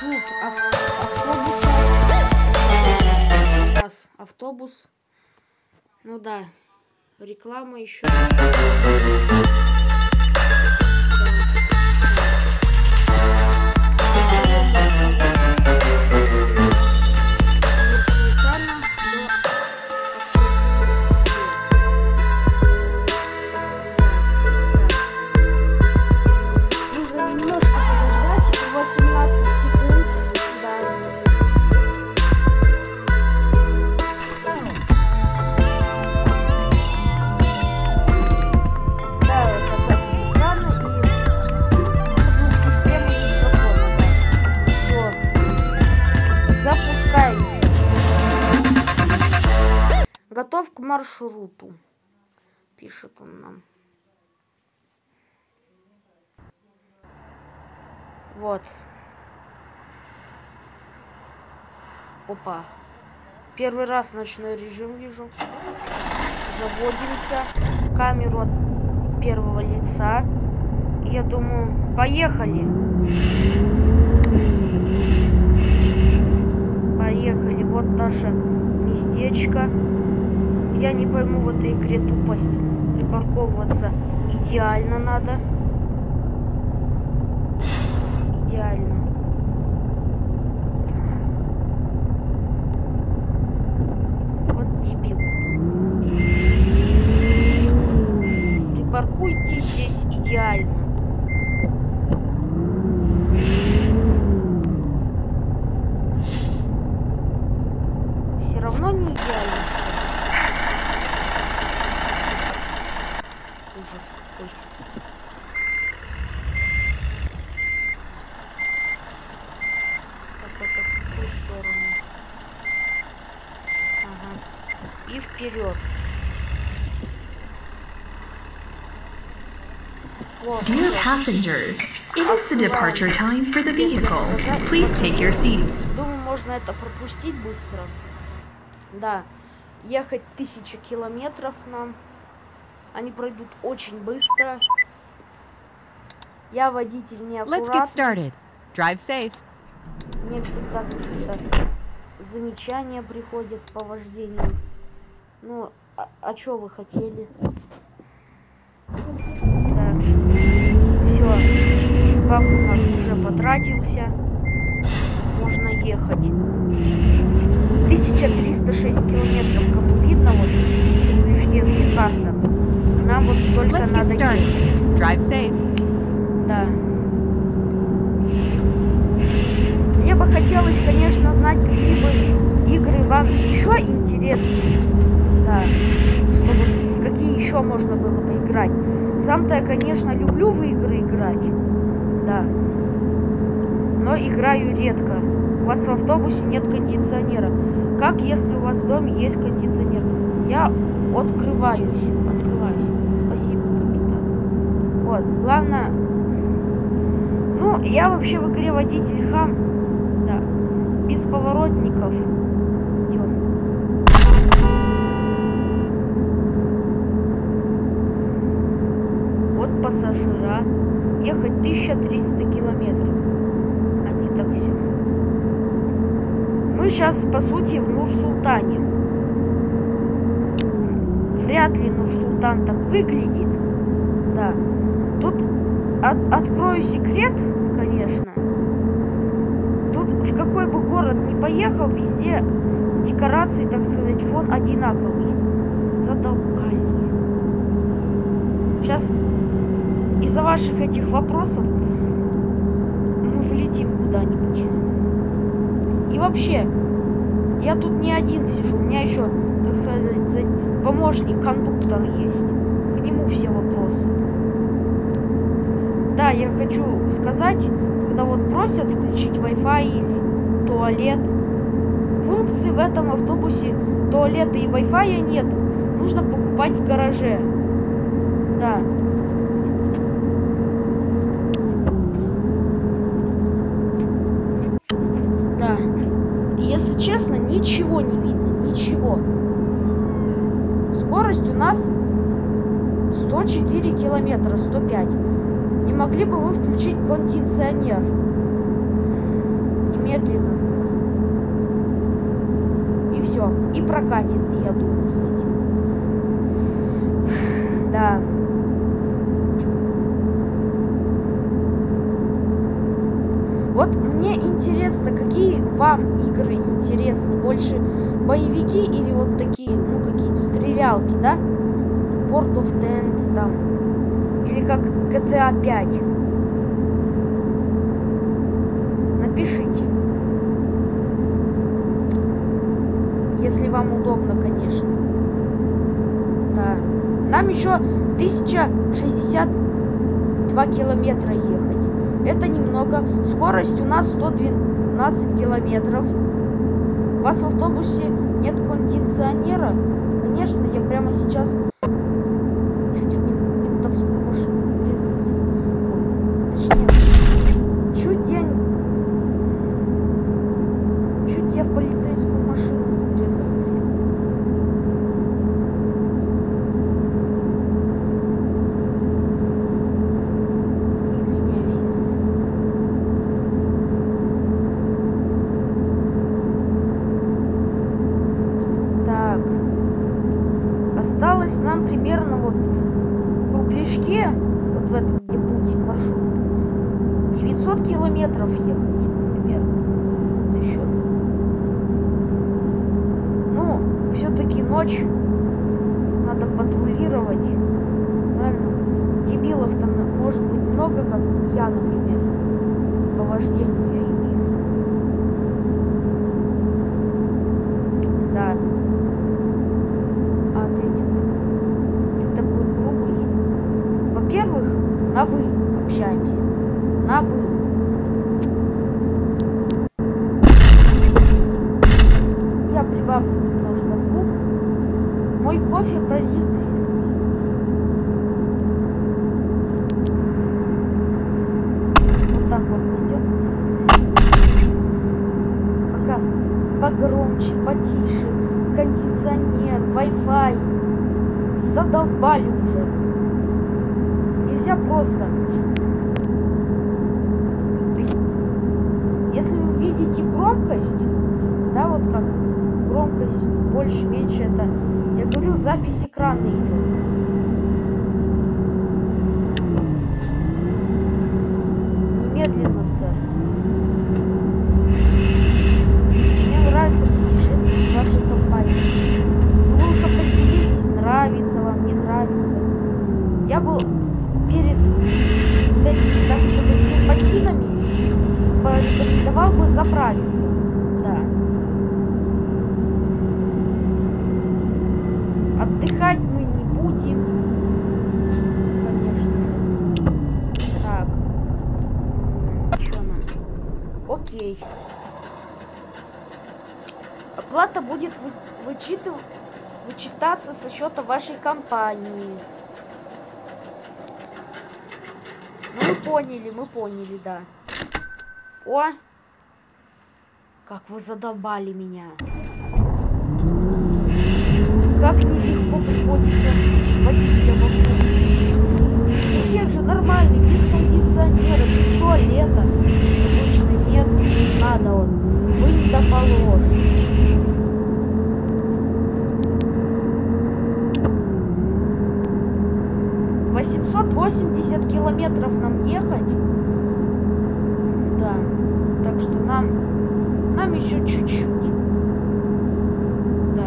маршрут автобуса. Раз, автобус. Ну да, реклама еще. Готов к маршруту, пишет он нам. Вот. Опа. Первый раз ночной режим вижу. Заводимся. Камеру от первого лица. И я думаю, поехали. Поехали. Вот наше местечко. Я не пойму в этой игре тупость. Припарковываться идеально надо. Идеально. Вот дебил. Припаркуйтесь здесь идеально. Все равно не идеально. Ужас какой. Так, это в какую сторону? Ага. И вперед. Вот, Dear passengers, it is the departure time for the vehicle. Please take your seats. Думаю, можно это пропустить быстро. Да, ехать 1000 километров нам. Они пройдут очень быстро. Я водитель неаккуратный. Let's get started. Drive safe. Мне всегда какие-то замечания приходят по вождению. Ну, а что вы хотели? Так. Все. Бак у нас уже потратился. Можно ехать. 1306 километров. Кому видно, вот, лишь где карта. Нам вот столько Let's надо get started. ехать. Drive safe. Да. Мне бы хотелось, конечно, знать, какие бы игры вам еще интересны. Да. Чтобы в какие еще можно было поиграть. Сам-то я, конечно, люблю в игры играть. Да. Но играю редко. У вас в автобусе нет кондиционера. Как если у вас в доме есть кондиционер? Я открываюсь. Спасибо, капитан. Вот, главное... Ну, я вообще в игре водитель хам. Да. Без поворотников. Идем. Вот пассажира. Ехать 1300 километров. А не так все. Мы сейчас, по сути, в Нур-Султане. Вряд ли Нур-Султан так выглядит. Да. Тут открою секрет, конечно. Тут в какой бы город ни поехал, везде декорации, так сказать, фон одинаковый. Задолбали. Сейчас из-за ваших этих вопросов мы влетим куда-нибудь. И вообще, я тут не один сижу, у меня еще, так сказать, помощник, кондуктор есть. К нему все вопросы. Да, я хочу сказать, когда вот просят включить Wi-Fi или туалет, функции в этом автобусе туалета и Wi-Fi нету. Нужно покупать в гараже. Да. Да. Если честно, ничего не видно. Ничего. Скорость у нас 104 километра, 105. Не могли бы вы включить кондиционер? Не Немедленно, сэр. И все. И прокатит, я думаю, с этим. Да. Вот мне интересно, какие вам игры интересны? Больше боевики или вот такие, ну, какие-нибудь стрелялки, да? World of Tanks там. Или как GTA 5. Напишите. Если вам удобно, конечно. Да. Нам еще 1062 километра ехать. Это немного. Скорость у нас 112 километров. У вас в автобусе нет кондиционера? Конечно, я прямо сейчас чуть в ментовскую машину не врезался. Ой, точнее, чуть я в полицейскую машину не врезался. Извиняюсь, если... Так. Осталось нам примерно вот в кругляшке, вот в этом, где путь, маршрут, 900 километров ехать примерно. Вот еще. Ну, все-таки ночь. Надо патрулировать. Правильно? Дебилов-то может быть много, как я, например. По вождению я имею в виду. Да. А ответил ты такой грубый. Во-первых, на «вы» общаемся. На «вы». Я прибавлю немножко звук. Мой кофе пролился. Вот так он пойдет. Пока погромче, потише. Кондиционер, Wi-Fi. Задолбали уже. Нельзя просто. Если вы видите громкость, да, вот как громкость больше-меньше, это, я говорю, запись экрана идет. Немедленно, сэр. Мне нравится путешествовать с вашей компанией. Ну, вы уж определитесь, нравится вам, не нравится. Я был перед вот этими, так сказать, симпатинами порекомендовал бы заправиться. Да. Отдыхать мы не будем. Конечно же. Так. Что нам? Окей. Оплата будет вычитаться со счета вашей компании. Ну, мы поняли, да. О! Как вы задолбали меня. Как нелегко приходится водителям автобуса. У всех же нормальный, без кондиционера, без туалета. Обычно нет, не надо вот. Вынь да положь. — 880 километров нам ехать. Да. Так что нам еще чуть-чуть. Да.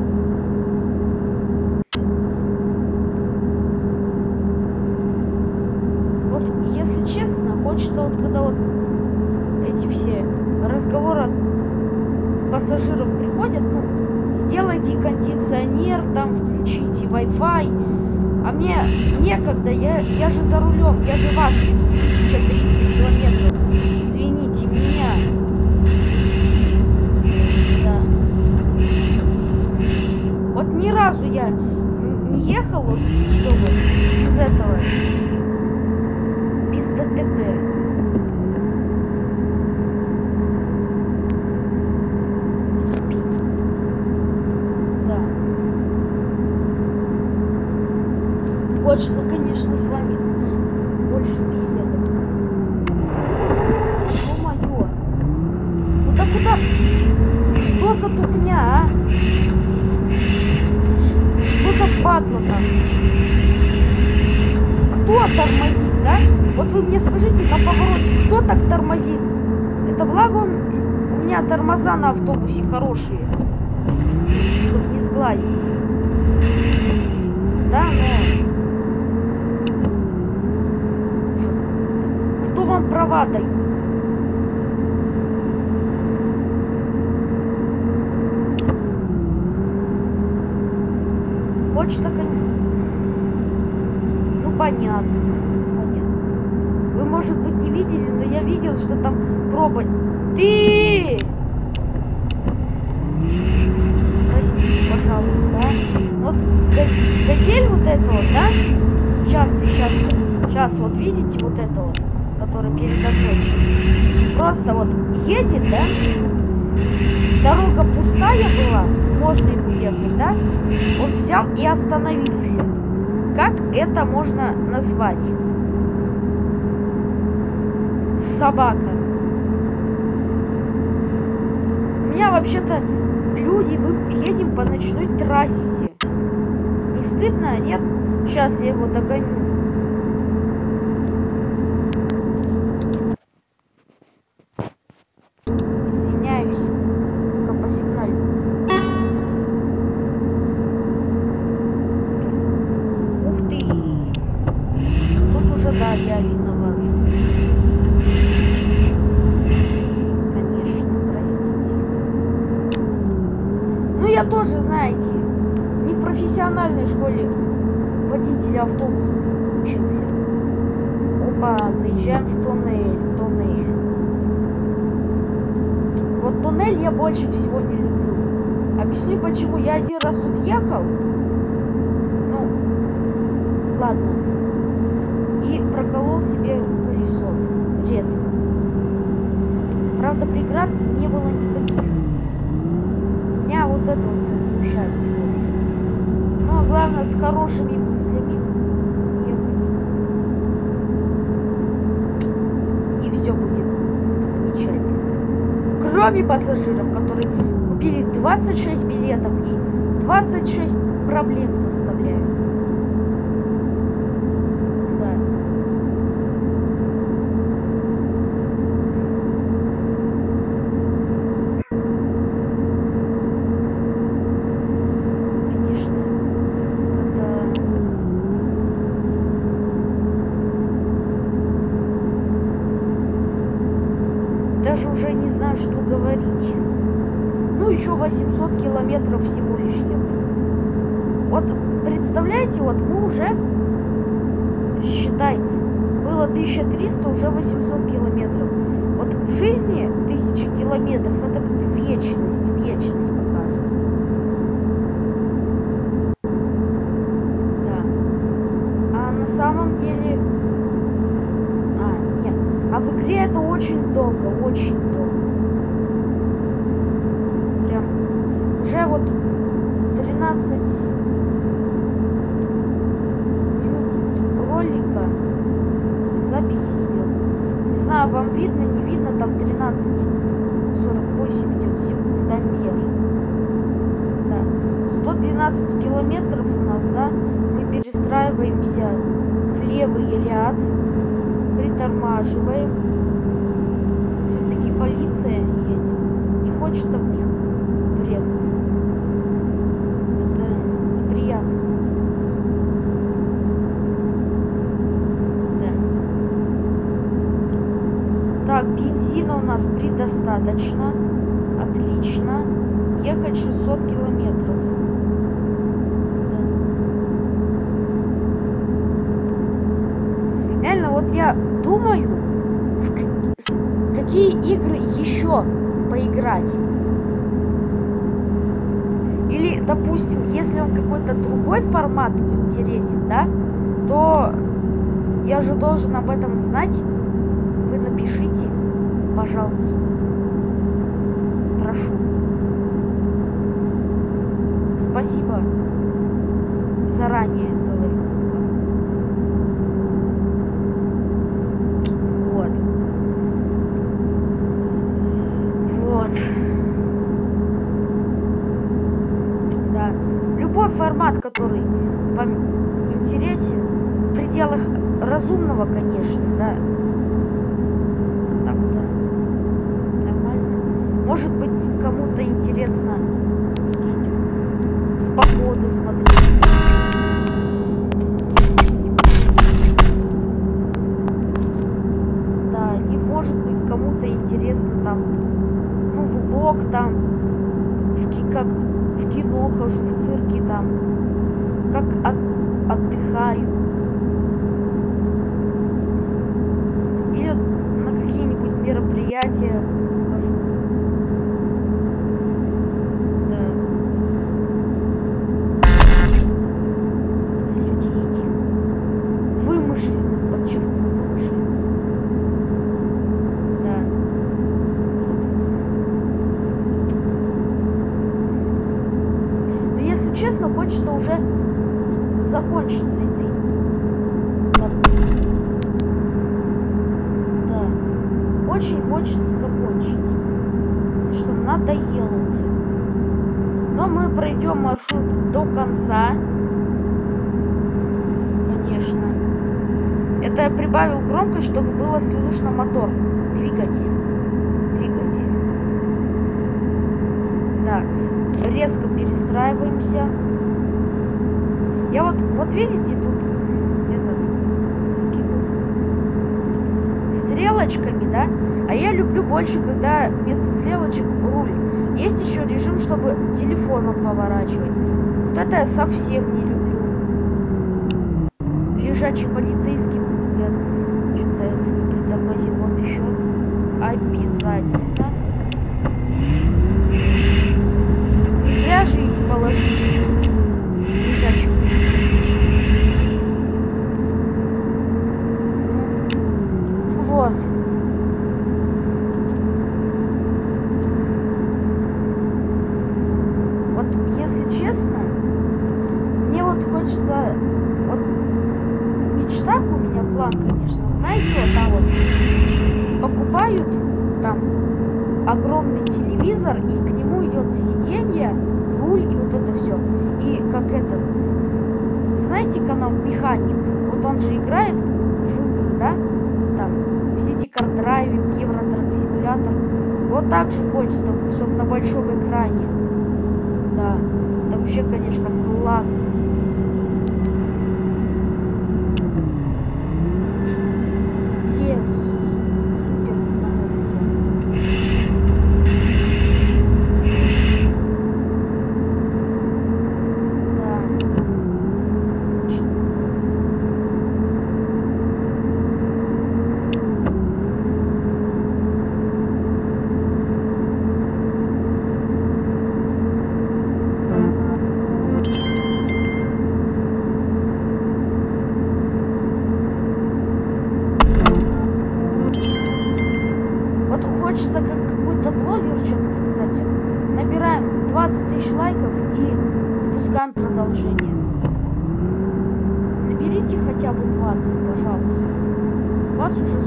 Вот, если честно, хочется вот когда вот эти все разговоры от пассажиров приходят, ну, сделайте кондиционер, там включите Wi-Fi. А мне некогда, я же за рулем, я же вас везу 1300 километров. Извините меня. Да. Вот ни разу я не ехал, вот, чтобы без этого, без ДТП. Да. Хочется, конечно, с вами больше беседовать. Ё-моё. за тупня, а? Что за падла там? Кто тормозит, а? Вот вы мне скажите на повороте, кто так тормозит? Это благо у меня тормоза на автобусе хорошие, чтобы не сглазить. Да, но... Ужас какой-то. Кто вам права дает? Хочется, ну понятно. Вы, может быть, не видели, но я видел, что там проба. Ты! Простите, пожалуйста. Вот газель вот это вот, да? Сейчас, вот видите вот это вот, который передо мной. Просто вот едет, да? Дорога пустая была, можно ему ехать, да? Он взял и остановился. Как это можно назвать? Собака. У меня вообще-то люди, мы едем по ночной трассе. Не стыдно, нет? Сейчас я его догоню. Извиняюсь. Ну-ка, посигналь. Ух ты. Тут уже, да, я виноват. Я тоже, знаете, не в профессиональной школе водителя автобусов учился. Опа, заезжаем в туннель. Вот туннель я больше всего не люблю. Объясню почему. Я один раз тут ехал. Ну, ладно. И проколол себе колесо. Резко. Правда, преград не было никаких. Меня вот это вот все смущает всего лишь. Но главное с хорошими мыслями ехать. И все будет замечательно. Кроме пассажиров, которые купили 26 билетов и 26 проблем составляют. Да. Даже уже не знаю, что говорить. Ну, еще 800 километров всего лишь ехать. Вот, представляете, вот мы уже, считай, было 1300, уже 800 километров. Вот в жизни 1000 километров, это как вечность покажется. Да. А на самом деле... А в игре это очень долго, очень долго. Прям уже вот 13 минут ролика записи идет. Не знаю, вам видно, не видно, там 13:48 идет секундомер. Да. 112 километров у нас, да? Мы перестраиваемся в левый ряд. Притормаживаем. Все-таки полиция едет. Не хочется в них врезаться. Это неприятно будет. Да. Так, бензина у нас предостаточно. Отлично. Ехать 600 километров. Да. Реально, вот я думаю, в какие игры еще поиграть. Или, допустим, если вам какой-то другой формат интересен, да, то я же должен об этом знать. Вы напишите, пожалуйста. Прошу. Спасибо. Заранее говорю. Вот. формат, который вам интересен, в пределах разумного, конечно, да. Так-то нормально. Может быть, кому-то интересно походы смотреть. Да, и может быть, кому-то интересно там, ну, влог там, как в кино хожу, в цирке там, как отдыхаю. Или на какие-нибудь мероприятия хожу. Да. За людей этих вымышленных, подчеркну, вымышленных. Да. Собственно. Но если честно, хочется уже закончить с этой. Очень хочется закончить, потому что надоело уже. Но мы пройдем маршрут до конца. Конечно. Это я прибавил громкость, чтобы было слышно мотор. Двигатель. Да. Резко перестраиваемся. Я вот видите, тут стрелочками, да? А я люблю больше, когда вместо стрелочек руль. Есть еще режим, чтобы телефоном поворачивать. Вот это я совсем не люблю. Лежачий полицейский, я что-то это не притормозил. Вот еще. Обязательно. Не зря же их положили здесь. Лежачий полицейский. Вот. Вот, если честно, мне вот хочется, вот в мечтах у меня план, конечно, знаете, вот там вот покупают там огромный телевизор, и к нему идет сиденье, руль и вот это все. И как это, знаете, канал Механик, вот он же играет в игры, да, там City Car Driving, Евротрак Симулятор. Вот так же хочется, чтобы на большом экране. Да, это вообще, конечно, классно. Где супер, на мой взгляд. Да, очень классно. Хочется как какой-то блогер что-то сказать. Набираем 20 тысяч лайков и выпускаем продолжение. Наберите хотя бы 20, пожалуйста. У вас уже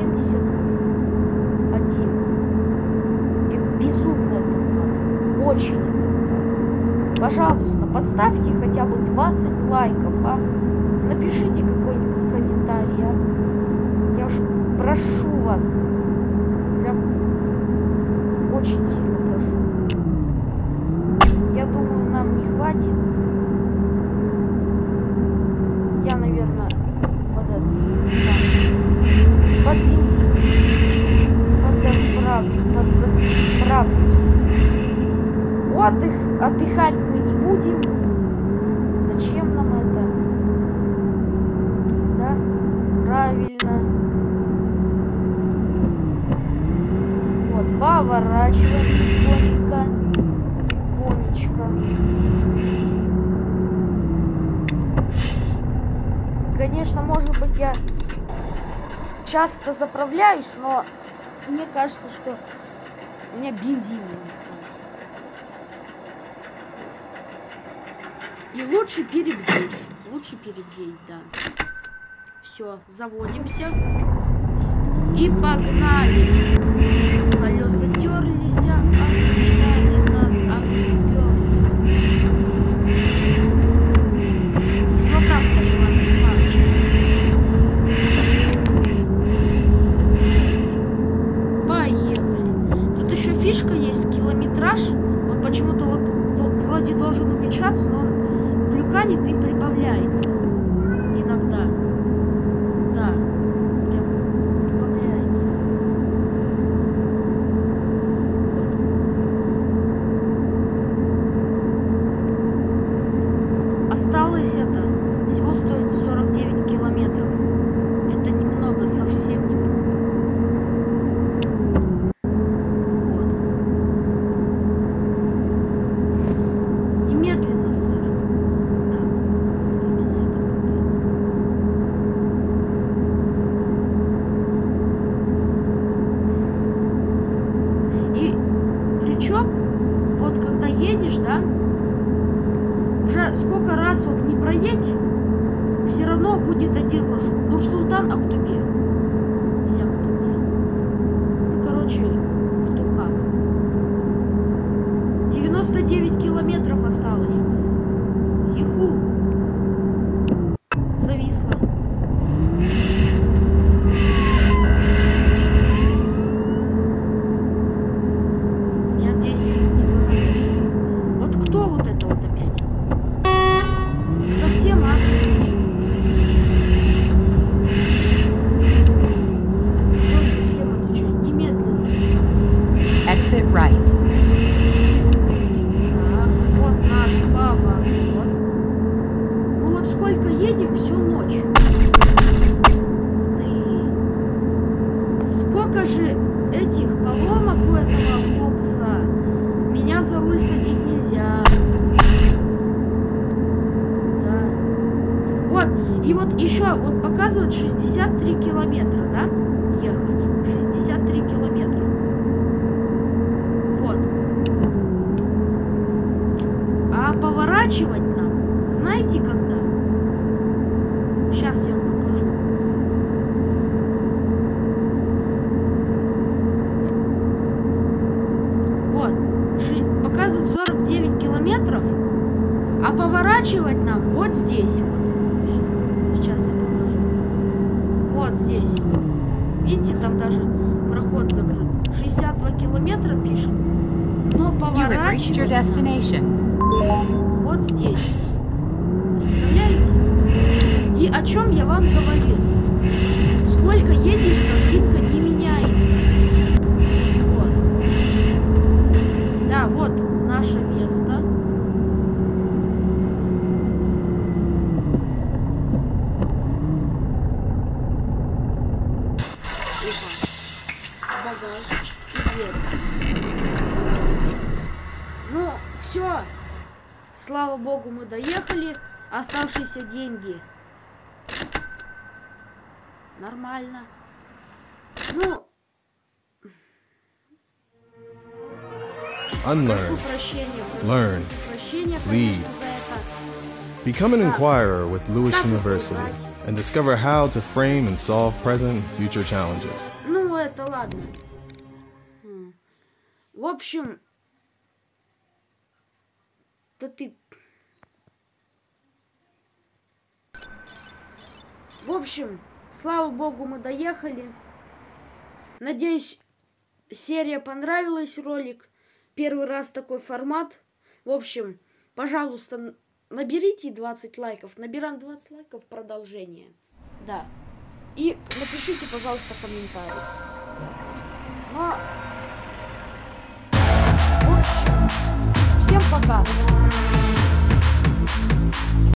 171. Я безумно этому рад. Очень этому рад. Пожалуйста, поставьте хотя бы 20 лайков, а напишите какой-нибудь комментарий, а? Я уж прошу вас. Очень сильно прошу. Я думаю, нам не хватит. Я, наверное, под бензин. Подзаправлюсь. Отдыхать мы не будем. Зачем нам это? Да? Правильно. Поворачиваем тихонечко. Конечно, может быть, я часто заправляюсь, но мне кажется, что у меня бензина нет. И лучше перегреть. Да. Все, заводимся. И погнали. Колеса терлись, обжали нас, обперлись. проедь, все равно будет один маршрут. Нур-Султан, Актобе. Или Актобе. Ну, короче, кто как. 99 километров осталось. Иху. Зависло. Я надеюсь, не заломили. Вот кто вот это вот опять? Совсем, а? Просто всем это что, немедленно. Exit right. Так, вот наш поворот. Мы вот сколько едем всю ночь. Сколько же этих поломок у этого автобуса. Меня за руль садить нельзя. Да. Вот, и вот еще, вот показывает 63 километра, да? Ехать. 63 километра. Вот. А поворачивать нам, знаете когда? Сейчас я вам покажу. Вот. Показывает 49 километров. А поворачивать нам вот здесь вот. Сейчас я покажу. Вот здесь вот. Видите, там даже проход закрыт. 62 километра пишет. Но You have reached your поворачивать нам destination. вот здесь. Представляете? И о чем я вам говорил? Сколько едешь, картинка не меняется. Вот. Да, вот наше место. Багаж и дверь. Ну, все. Слава богу, мы доехали. Оставшиеся деньги. Нормально. Ну, прошу Unlearn, прощения. learn, Прошу прощения, lead. конечно, за это. Become an inquirer with Lewis Как University узнать? and discover how to frame and solve present and future challenges. Ну, это ладно. В общем, да ты... В общем, слава богу, мы доехали. Надеюсь, серия понравилась, ролик. Первый раз такой формат. В общем, пожалуйста, наберите 20 лайков. Набираем 20 лайков, продолжение. Да. И напишите, пожалуйста, комментарий. Ну, в общем, всем пока.